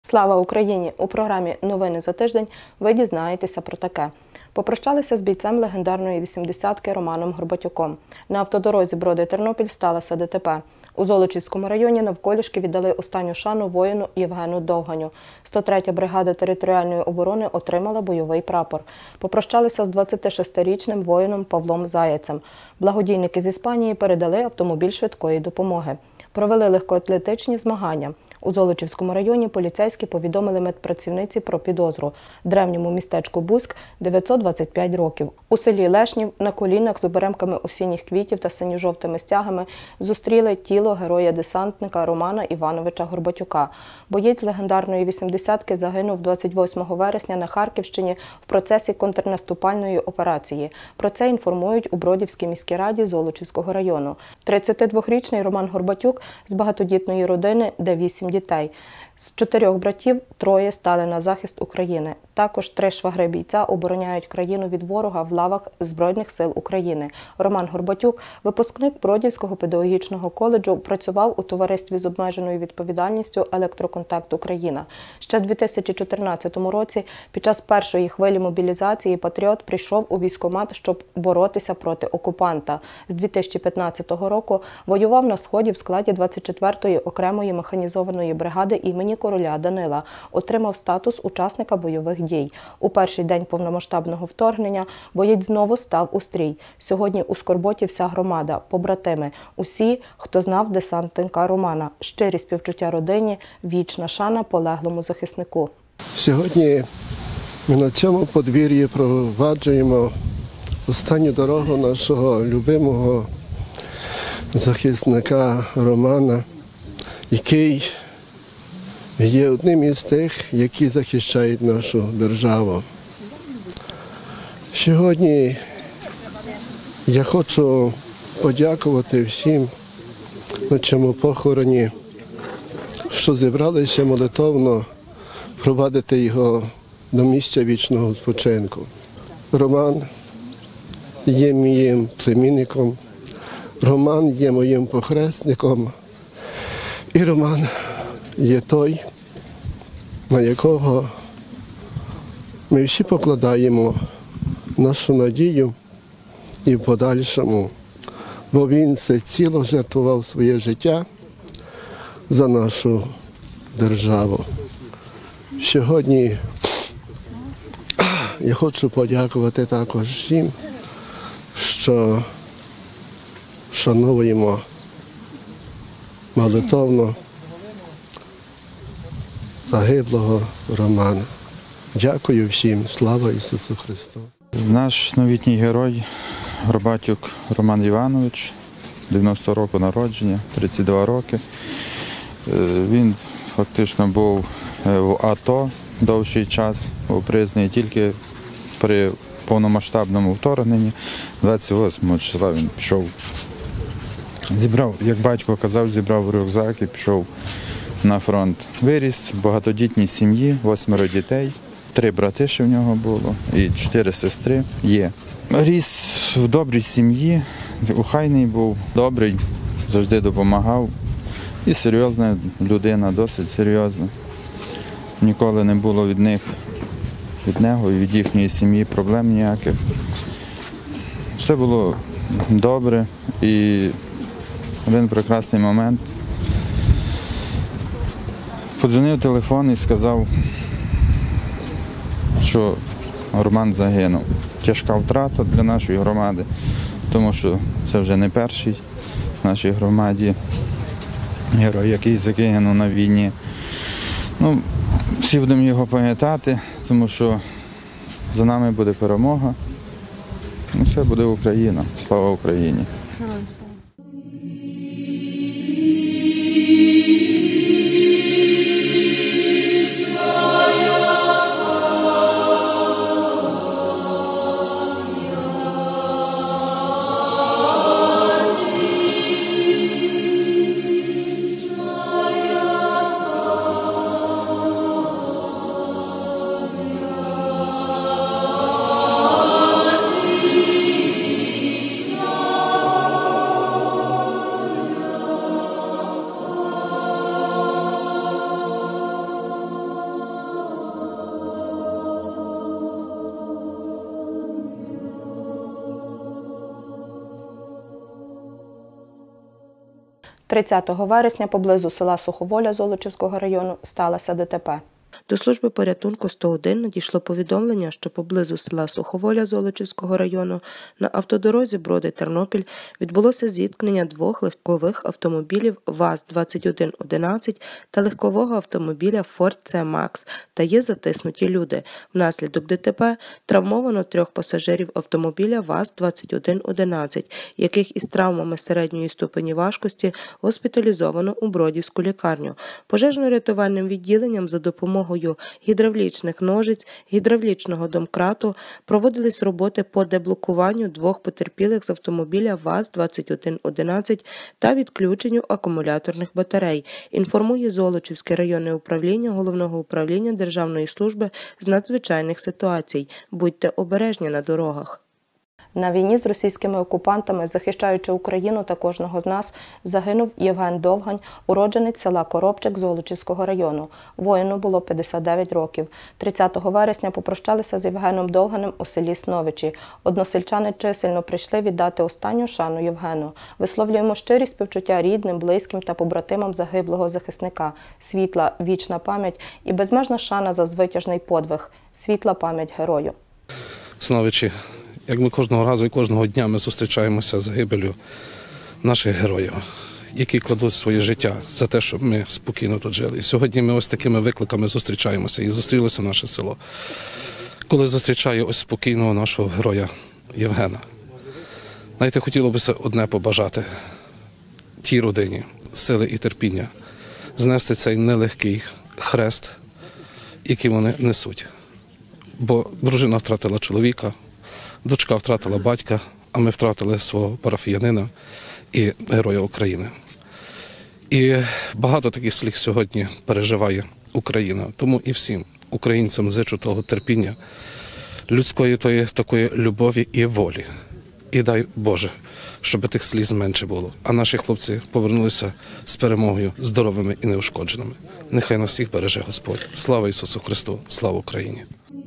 Слава Україні! У програмі «Новини за тиждень» ви дізнаєтеся про таке. Попрощалися з бійцем легендарної 80-ки Романом Горбатюком. На автодорозі Броди-Тернопіль сталося ДТП. У Золочівському районі навколішки віддали останню шану воїну Євгену Довганю. 103-я бригада територіальної оборони отримала бойовий прапор. Попрощалися з 26-річним воїном Павлом Заяцем. Благодійники з Іспанії передали автомобіль швидкої допомоги. Провели легкоатлетичні змагання. У Золочівському районі поліцейські повідомили медпрацівниці про підозру. Древньому містечку Буськ 925 років. У селі Лешнів на колінах з оберемками осінніх квітів та синьо-жовтими стягами зустріли тіло героя-десантника Романа Івановича Горбатюка. Боєць легендарної 80-ки загинув 28 вересня на Харківщині в процесі контрнаступальної операції. Про це інформують у Бродівській міській раді Золочівського району. 32-річний Роман Горбатюк з багатодітної родини, де 8 дітей. З 4 братів 3 стали на захист України. Також 3 швагри бійця обороняють країну від ворога в лавах Збройних сил України. Роман Горбатюк, випускник Бродівського педагогічного коледжу, працював у товаристві з обмеженою відповідальністю «Електроконтакт Україна». Ще в 2014 році під час першої хвилі мобілізації патріот прийшов у військкомат, щоб боротися проти окупанта. З 2015 року воював на Сході в складі 24-ї окремої механізованої бригади імені короля Данила. Отримав статус учасника бойових дій. У перший день повномасштабного вторгнення боєць знову став у стрій. Сьогодні у скорботі вся громада, побратими, усі, хто знав десантника Романа. Щирі співчуття родині, вічна шана полеглому захиснику. Сьогодні ми на цьому подвір'ї проваджуємо останню дорогу нашого любимого захисника Романа, який є одним із тих, які захищають нашу державу. Сьогодні я хочу подякувати всім на цьому похороні, що зібралися молитовно провадити його до місця вічного спочинку. Роман є моїм племінником, Роман є моїм похресником, і Роман є той, на якого ми всі покладаємо нашу надію і в подальшому, бо він всеціло жертвував своє життя за нашу державу. Сьогодні я хочу подякувати також всім, що шануємо молитовно загиблого Романа. Дякую всім. Слава Ісусу Христу! Наш новітній герой Горбатюк Роман Іванович, 90 року народження, 32 роки. Він фактично був в АТО довший час, був признаний тільки при повномасштабному вторгненні. 28 числа він пішов, зібрав, як батько казав, зібрав рюкзак і пішов на фронт. Виріс в багатодітній сім'ї, 8 дітей, 3 брати ще в нього було і 4 сестри є. Ріс в добрій сім'ї, охайний був, добрий, завжди допомагав. І серйозна людина, досить серйозна. Ніколи не було від нього і від їхньої сім'ї проблем ніяких. Все було добре і один прекрасний момент. Подзвонив телефон і сказав, що Роман загинув. Тяжка втрата для нашої громади, тому що це вже не перший в нашій громаді герой, який загинув на війні. Всі будемо його пам'ятати, тому що за нами буде перемога. Все буде Україна. Слава Україні! 30 вересня поблизу села Суховоля Золочівського району сталося ДТП. До служби порятунку 101 надійшло повідомлення, що поблизу села Суховоля Золочівського району на автодорозі Броди-Тернопіль відбулося зіткнення двох легкових автомобілів ВАЗ-2111 та легкового автомобіля Ford C-Max та є затиснуті люди. Внаслідок ДТП травмовано 3 пасажирів автомобіля ВАЗ-2111, яких із травмами середньої ступені важкості госпіталізовано у Бродівську лікарню. Пожежно-рятувальним відділенням за допомогою гідравлічних ножиць, гідравлічного домкрату проводились роботи по деблокуванню 2 потерпілих з автомобіля ВАЗ-2111 та відключенню акумуляторних батарей, інформує Золочівське районне управління Головного управління Державної служби з надзвичайних ситуацій. Будьте обережні на дорогах. На війні з російськими окупантами, захищаючи Україну та кожного з нас, загинув Євген Довгань, уродженець села Коробчик Золочівського району. Воїну було 59 років. 30 вересня попрощалися з Євгеном Довганем у селі Сновичі. Односельчани чисельно прийшли віддати останню шану Євгену. Висловлюємо щирі співчуття рідним, близьким та побратимам загиблого захисника. Світла, вічна пам'ять і безмежна шана за звитяжний подвиг. Світла пам'ять герою. Сновичі. Як ми кожного разу і кожного дня ми зустрічаємося з загибеллю наших героїв, які кладуть своє життя за те, щоб ми спокійно тут жили. І сьогодні ми ось такими викликами зустрічаємося і зустрілося наше село. Коли зустрічаю ось спокійного нашого героя Євгена. Знаєте, хотіло б одне побажати тій родині, сили і терпіння, знести цей нелегкий хрест, який вони несуть. Бо дружина втратила чоловіка, дочка втратила батька, а ми втратили свого парафіянина і героя України. І багато таких слів сьогодні переживає Україна. Тому і всім українцям зичу того терпіння, людської такої любові і волі. І дай Боже, щоб тих сліз менше було. А наші хлопці повернулися з перемогою, здоровими і неушкодженими. Нехай нас всіх береже Господь. Слава Ісусу Христу! Слава Україні!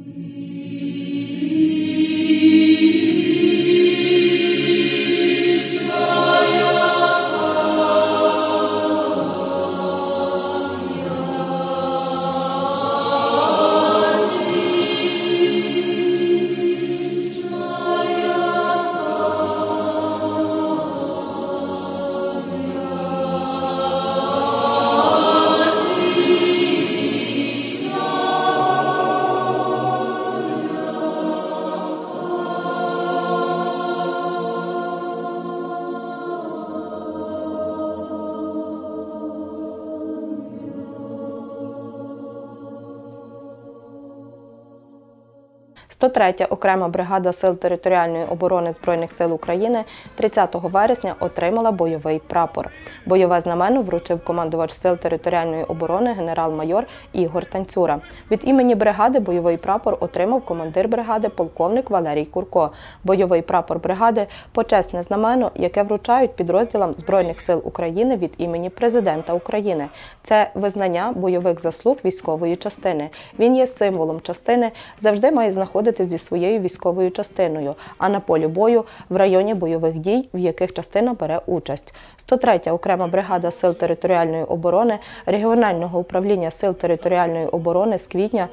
«103-я окрема бригада Сил територіальної оборони Збройних сил України 30 вересня отримала бойовий прапор. Бойове знамено вручив командувач Сил територіальної оборони генерал-майор Ігор Танцюра. Від імені бригади бойовий прапор отримав командир бригади полковник Валерій Курко. Бойовий прапор бригади – почесне знамено, яке вручають підрозділам Збройних сил України від імені Президента України. Це визнання бойових заслуг військової частини. Він є символом частини, завжди має знаходитися зі своєю військовою частиною, а на полі бою – в районі бойових дій, в яких частина бере участь. 103-я окрема бригада Сил територіальної оборони регіонального управління Сил територіальної оборони з квітня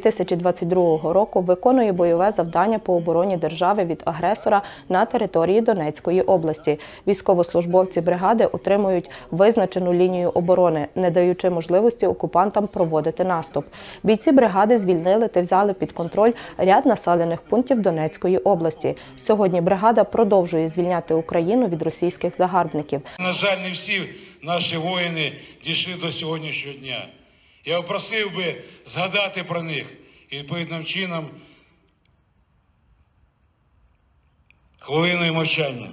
2022 року виконує бойове завдання по обороні держави від агресора на території Донецької області. Військовослужбовці бригади утримують визначену лінію оборони, не даючи можливості окупантам проводити наступ. Бійці бригади звільнили та взяли під контроль ряд населених пунктів Донецької області. Сьогодні бригада продовжує звільняти Україну від російських загарбників. На жаль, не всі наші воїни дійшли до сьогоднішнього дня. Я просив би згадати про них і відповідним чином хвилиною мовчання.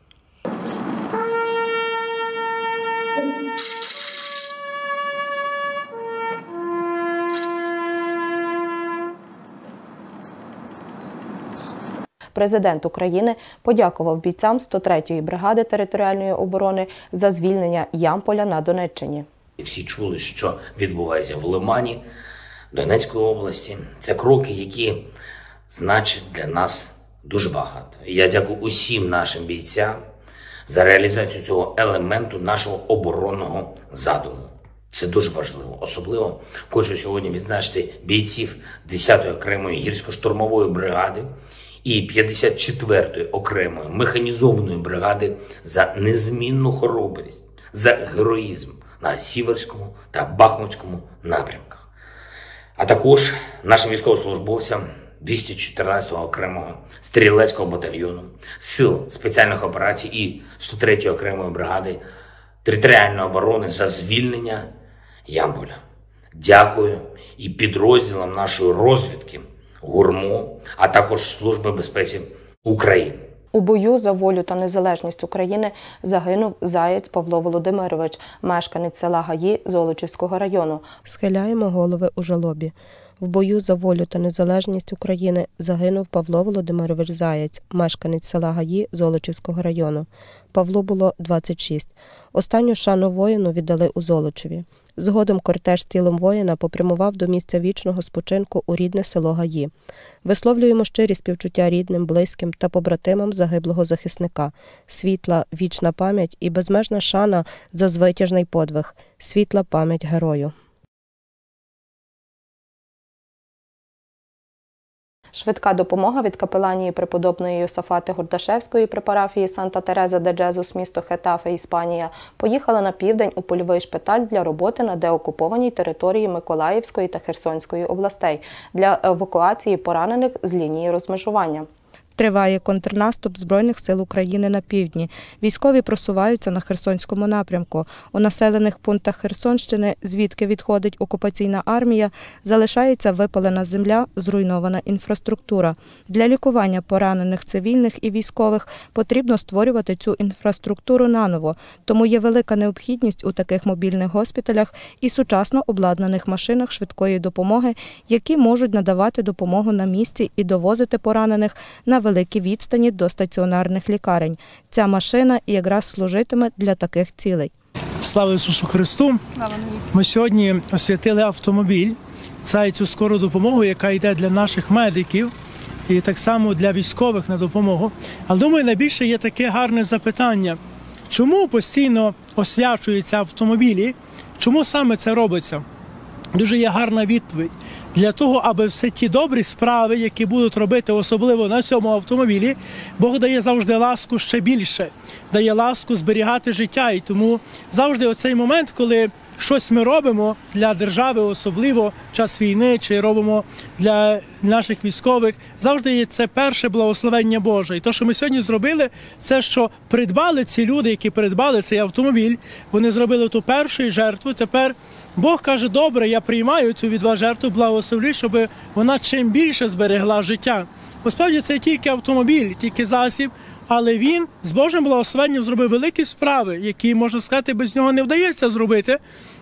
Президент України подякував бійцям 103-ї бригади територіальної оборони за звільнення Ямполя на Донеччині. Всі чули, що відбувається в Лимані, Донецької області. Це кроки, які значать для нас дуже багато. Я дякую усім нашим бійцям за реалізацію цього елементу нашого оборонного задуму. Це дуже важливо. Особливо хочу сьогодні відзначити бійців 10-ї окремої гірсько-штурмової бригади і 54-ї окремої механізованої бригади за незмінну хоробрість, за героїзм на Сіверському та Бахмутському напрямках. А також нашим військовослужбовцям 214-го окремого стрілецького батальйону, Сил спеціальних операцій і 103-ї окремої бригади територіальної оборони за звільнення Ямполя. Дякую і підрозділам нашої розвідки ГУРМО, а також Служби безпеки України. У бою за волю та незалежність України загинув Заєць Павло Володимирович, мешканець села Гаї Золочівського району. Схиляємо голови у жалобі. В бою за волю та незалежність України загинув Павло Володимирович Заєць, мешканець села Гаї Золочівського району. Павлу було 26. Останню шану воїну віддали у Золочеві. Згодом кортеж з тілом воїна попрямував до місця вічного спочинку у рідне село Гаї. Висловлюємо щирі співчуття рідним, близьким та побратимам загиблого захисника. Світла, вічна пам'ять і безмежна шана за звитяжний подвиг. Світла пам'ять герою. Швидка допомога від капеланії преподобної Йосафати Гордашевської при парафії Санта Тереза де Джезус, місто Хетафе, Іспанія, поїхала на південь у польовий шпиталь для роботи на деокупованій території Миколаївської та Херсонської областей для евакуації поранених з лінії розмежування. Триває контрнаступ Збройних сил України на півдні. Військові просуваються на Херсонському напрямку. У населених пунктах Херсонщини, звідки відходить окупаційна армія, залишається випалена земля, зруйнована інфраструктура. Для лікування поранених цивільних і військових потрібно створювати цю інфраструктуру наново. Тому є велика необхідність у таких мобільних госпіталях і сучасно обладнаних машинах швидкої допомоги, які можуть надавати допомогу на місці і довозити поранених на великі відстані до стаціонарних лікарень. Ця машина якраз служитиме для таких цілей. Слава Ісусу Христу! Ми сьогодні освятили автомобіль, це цю скору допомогу, яка йде для наших медиків і так само для військових на допомогу. Але думаю, найбільше є таке гарне запитання. Чому постійно освячуються автомобілі? Чому саме це робиться? Дуже є гарна відповідь. Для того, аби все ті добрі справи, які будуть робити особливо на цьому автомобілі, Бог дає завжди ласку ще більше, дає ласку зберігати життя. І тому завжди оцей момент, коли щось ми робимо для держави, особливо в час війни, чи робимо для наших військових, завжди є це перше благословення Боже. І те, що ми сьогодні зробили, це, що придбали ці люди, які придбали цей автомобіль, вони зробили ту першу жертву. Тепер Бог каже, добре, я приймаю цю від вас жертву, благословлю, щоб вона чим більше зберегла життя. Насправді це тільки автомобіль, тільки засіб, але він з Божим благословенням зробив великі справи, які, можна сказати, без нього не вдається зробити.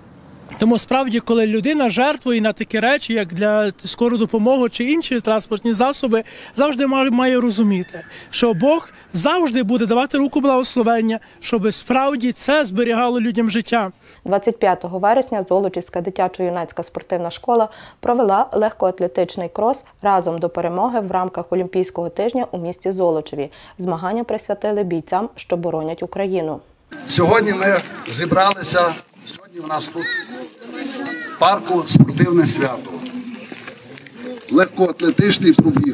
Тому справді, коли людина жертвує на такі речі, як для скорої допомоги чи інші транспортні засоби, завжди має розуміти, що Бог завжди буде давати руку благословення, щоб справді це зберігало людям життя. 25 вересня Золочівська дитячо-юнацька спортивна школа провела легкоатлетичний крос разом до перемоги в рамках Олімпійського тижня у місті Золочеві. Змагання присвятили бійцям, що боронять Україну. Сьогодні ми зібралися. Сьогодні в нас тут в парку спортивне свято, легкоатлетичний пробіг.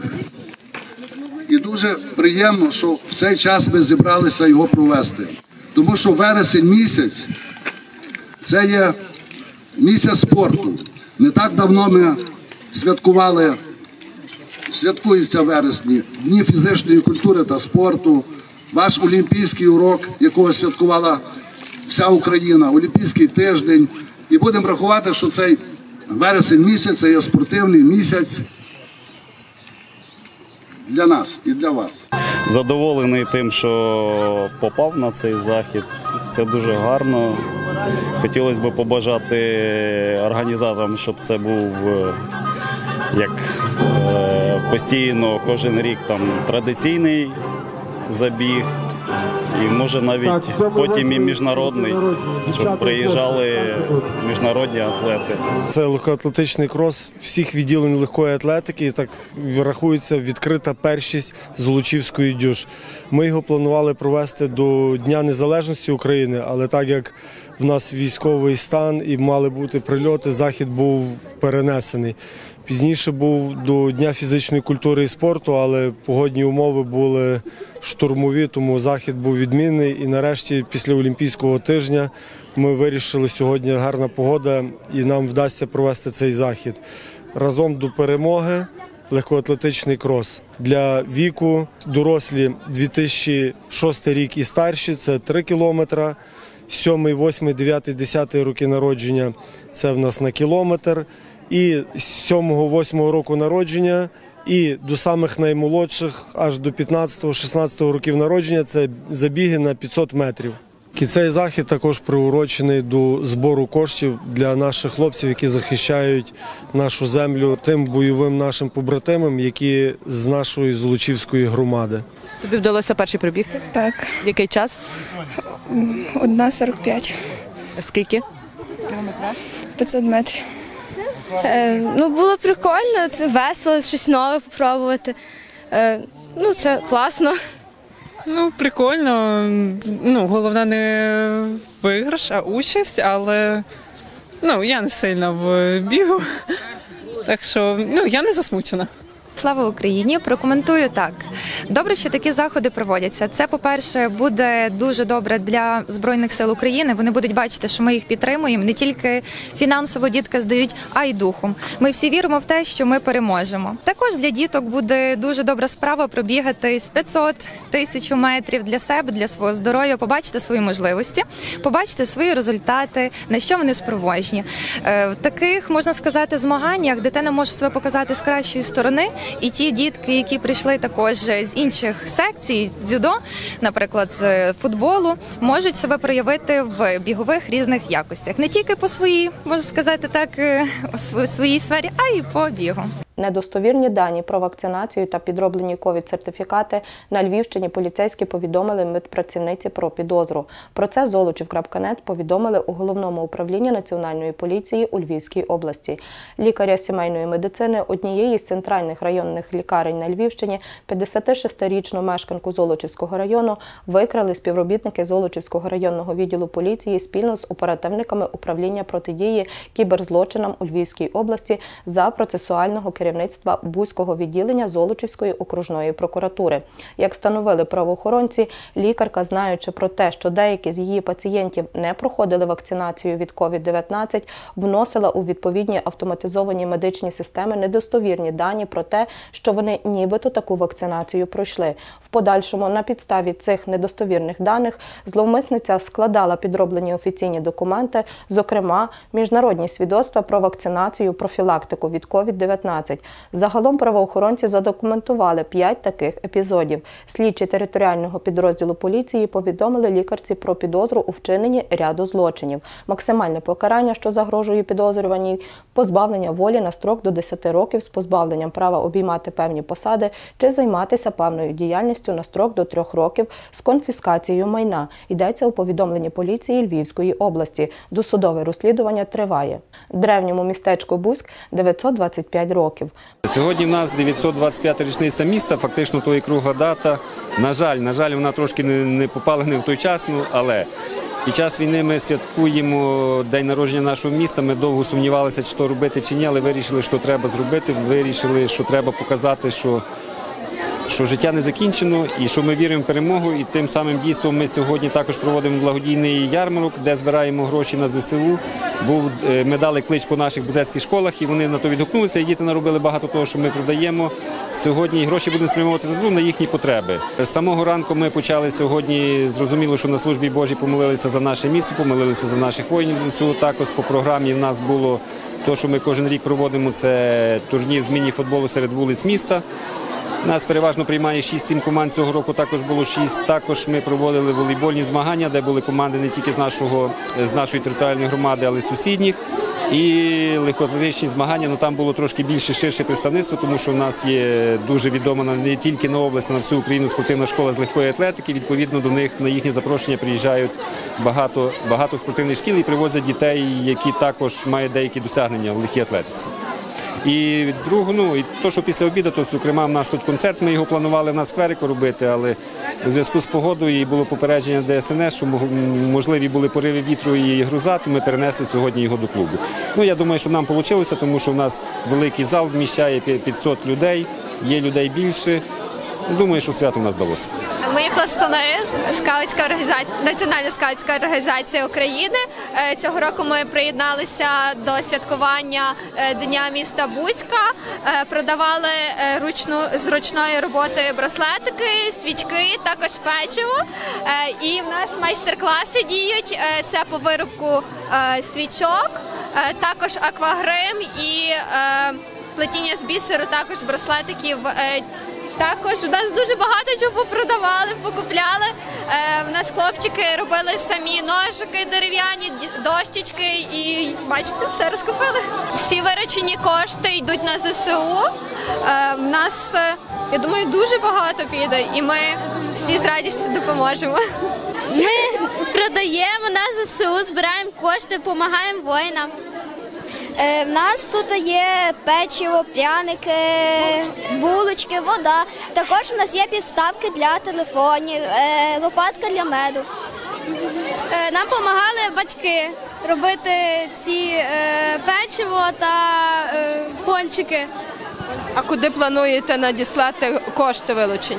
І дуже приємно, що в цей час ми зібралися його провести. Тому що вересень місяць – це є місяць спорту. Не так давно ми святкується в вересні Дні фізичної культури та спорту, ваш олімпійський урок, якого святкувала вся Україна, Олімпійський тиждень. І будемо рахувати, що цей вересень місяць – це є спортивний місяць для нас і для вас. Задоволений тим, що попав на цей захід. Все дуже гарно. Хотілося б побажати організаторам, щоб це був як постійно кожен рік там традиційний забіг. І може навіть потім і міжнародний, щоб приїжджали міжнародні атлети. Це легкоатлетичний крос всіх відділень легкої атлетики, і так рахується відкрита першість Золочівської ДЮСШ. Ми його планували провести до Дня Незалежності України, але так як в нас військовий стан і мали бути прильоти, захід був перенесений. Пізніше був до Дня фізичної культури і спорту, але погодні умови були штурмові, тому захід був відмінний. І нарешті, після Олімпійського тижня, ми вирішили, сьогодні гарна погода і нам вдасться провести цей захід. Разом до перемоги легкоатлетичний крос. Для віку дорослі 2006 рік і старші – це 3 кілометри, 7, 8, 9, 10 роки народження – це в нас на кілометр. І з 7-8 року народження і до самих наймолодших, аж до 15-16 років народження, це забіги на 500 метрів. І цей захід також приурочений до збору коштів для наших хлопців, які захищають нашу землю, тим бойовим нашим побратимам, які з нашої Золочівської громади. Тобі вдалося перший пробігти? Так. Який час? 1:45. Скільки? 500 метрів. Було прикольно, це весело, щось нове спробувати. Це класно. Прикольно. Головне не виграш, а участь, але я не сильно в бігу, так що я не засмучена. Слава Україні! Прокоментую так. Добре, що такі заходи проводяться. Це, по-перше, буде дуже добре для Збройних сил України. Вони будуть бачити, що ми їх підтримуємо. Не тільки фінансово дітки здають, а й духом. Ми всі віримо в те, що ми переможемо. Також для діток буде дуже добра справа пробігати з 500, 1000 метрів для себе, для свого здоров'я, побачити свої можливості, побачити свої результати, на що вони спроможні. В таких, можна сказати, змаганнях дитина може себе показати з кращої сторони. І ті дітки, які прийшли також з інших секцій, дзюдо, наприклад, з футболу, можуть себе проявити в бігових різних якостях. Не тільки по своїй, можна сказати так, у своїй сфері, а й по бігу. Недостовірні дані про вакцинацію та підроблені ковід-сертифікати на Львівщині поліцейські повідомили медпрацівниці про підозру. Про це Золочів.нет повідомили у Головному управлінні Національної поліції у Львівській області. Лікаря сімейної медицини однієї з центральних районних лікарень на Львівщині, 56-річну мешканку Золочівського району, викрали співробітники Золочівського районного відділу поліції спільно з оперативниками управління протидії кіберзлочинам у Львівській області за процесуального керівництва Буського відділення Золочівської окружної прокуратури. Як встановили правоохоронці, лікарка, знаючи про те, що деякі з її пацієнтів не проходили вакцинацію від COVID-19, вносила у відповідні автоматизовані медичні системи недостовірні дані про те, що вони нібито таку вакцинацію пройшли. В подальшому на підставі цих недостовірних даних зловмисниця складала підроблені офіційні документи, зокрема, міжнародні свідоцтва про вакцинацію, профілактику від COVID-19. Загалом правоохоронці задокументували 5 таких епізодів. Слідчі територіального підрозділу поліції повідомили лікарці про підозру у вчиненні ряду злочинів. Максимальне покарання, що загрожує підозрюваній – позбавлення волі на строк до 10 років з позбавленням права обіймати певні посади чи займатися певною діяльністю на строк до 3 років з конфіскацією майна. Йдеться у повідомленні поліції Львівської області. Досудове розслідування триває. Древньому містечку Буськ 925 років. Сьогодні в нас 925-та річниця міста, фактично то і кругла дата. На жаль, вона трошки не попала не в той час, але під час війни ми святкуємо день народження нашого міста. Ми довго сумнівалися, чи то робити, чи ні, але вирішили, що треба зробити, вирішили, що треба показати, що життя не закінчено і що ми віримо в перемогу. І тим самим дійством ми сьогодні також проводимо благодійний ярмарок, де збираємо гроші на ЗСУ. Ми дали клич по наших бузецьких школах, і вони на то відгукнулися, і діти наробили багато того, що ми продаємо. Сьогодні гроші будемо спрямовувати ЗСУ на їхні потреби. З самого ранку ми почали сьогодні, зрозуміло, що на службі Божій помолилися за наше місто, помолилися за наших воїнів ЗСУ. Також по програмі в нас було те, що ми кожен рік проводимо, це турнір з міні-футболу серед вулиць міста. Нас переважно приймає 6-7 команд, цього року також було 6. Також ми проводили волейбольні змагання, де були команди не тільки з нашої територіальної громади, але й сусідніх. І легкоатлетичні змагання, ну там було трошки більше, ширше представництво, тому що в нас є дуже відома не тільки на область, а на всю Україну спортивна школа з легкої атлетики. Відповідно, до них на їхнє запрошення приїжджають багато спортивних шкіл і привозять дітей, які також мають деякі досягнення в легкій атлетиці. І друге, то, що після обіду, то, зокрема, в нас тут концерт, ми його планували на скверику робити, але у зв'язку з погодою і було попередження ДСНС, що можливі були пориви вітру і гроза, то ми перенесли сьогодні його до клубу. Я думаю, що нам вийшло, тому що в нас великий зал вміщає 500 людей, є людей більше. Думаю, що свято в нас вдалося. Ми пластуни, Національна скаутська організація України. Цього року ми приєдналися до святкування Дня міста Буська, продавали з ручної роботи браслетики, свічки, також печиво. І в нас майстер-класи діють, це по виробку свічок, також аквагрим і плетіння з бісеру, також браслетиків. Також у нас дуже багато чого продавали, покупляли. У нас хлопчики робили самі ножики дерев'яні, дощечки і, бачите, все розкупили. Всі виручені кошти йдуть на ЗСУ. У нас, я думаю, дуже багато піде і ми всі з радістю допоможемо. Ми продаємо на ЗСУ, збираємо кошти, допомагаємо воїнам. В нас тут є печиво, пряники, булочки, вода. Також у нас є підставки для телефонів, лопатка для меду. Нам допомагали батьки робити ці печиво та пончики. А куди плануєте надіслати кошти вилучені?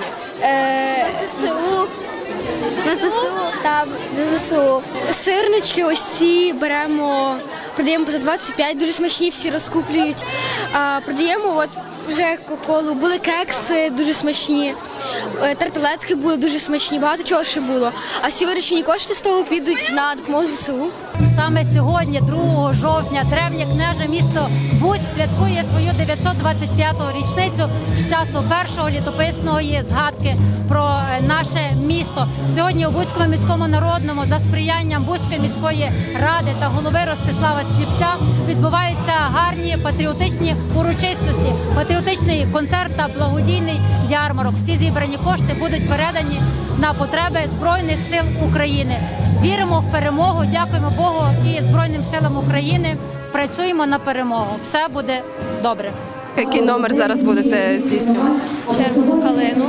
ЗСУ. На ЗСУ? Так, на ЗСУ. Сирнички ось ці беремо, продаємо за 25, дуже смачні, всі розкуплюють. Продаємо вже кока-колу, були кекси дуже смачні, тарталетки були дуже смачні, багато чого ще було. А всі виручені кошти з того підуть на допомогу ЗСУ. Саме сьогодні, 2 жовтня, древнє княже місто Буськ святкує свою 925-ту річницю з часу першого літописної згадки про наше місто. Сьогодні у Буському міському народному за сприянням Буської міської ради та голови Ростислава Сліпця відбуваються гарні патріотичні урочистості, патріотичний концерт та благодійний ярмарок. Всі зібрані кошти будуть передані на потреби Збройних сил України. Віримо в перемогу, дякуємо Богу і Збройним силам України. Працюємо на перемогу. Все буде добре. Який номер зараз будете здійснювати? Червону калину.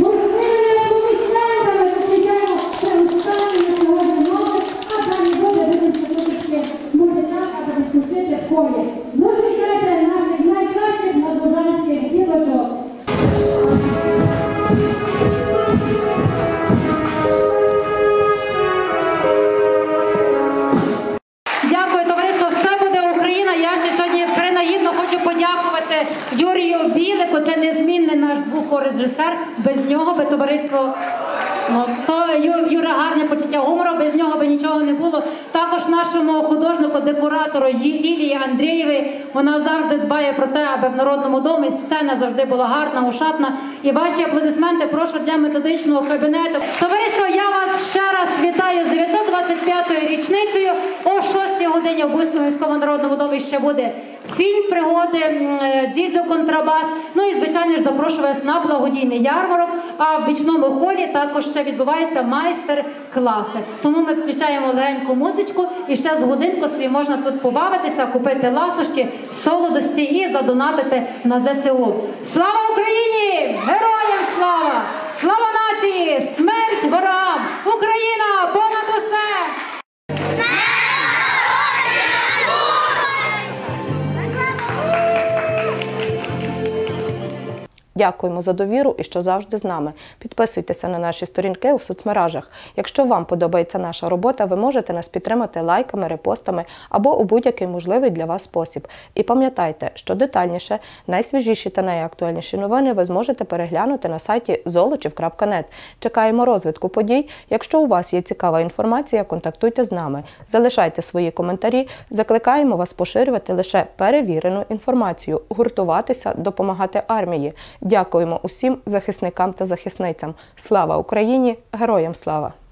Юрію Білику, це незмінний наш звукорежисер, без нього би товариство, Юра гарне почуття гумору, без нього би нічого не було. Також нашому художнику-декоратору Лілії Андрієвій, вона завжди дбає про те, аби в Народному домі сцена завжди була гарна, ошатна. І ваші аплодисменти прошу для методичного кабінету. Товариство, я вас ще раз вітаю з 925-ю річницею. О 6-й годині в Буському міському народному домі ще буде фільм «Пригоди», «Дзідзьо контрабас». Ну і, звичайно ж, запрошую вас на благодійний ярмарок, а в бічному холі також ще відбуваються майстер-класи. Тому ми включаємо легеньку музичку і ще з годинку собі можна тут побавитися, купити ласощі, солодості і задонатити на ЗСУ. Слава Україні! Героям слава! Слава нації! Смерть ворогам! Україна понад усе! Дякуємо за довіру і що завжди з нами. Підписуйтеся на наші сторінки у соцмережах. Якщо вам подобається наша робота, ви можете нас підтримати лайками, репостами або у будь-який можливий для вас спосіб. І пам'ятайте, що детальніше, найсвіжіші та найактуальніші новини ви зможете переглянути на сайті zolochiv.net. Чекаємо розвитку подій. Якщо у вас є цікава інформація, контактуйте з нами. Залишайте свої коментарі. Закликаємо вас поширювати лише перевірену інформацію, гуртуватися, допомагати армії. Дякуємо усім захисникам та захисницям. Слава Україні! Героям слава!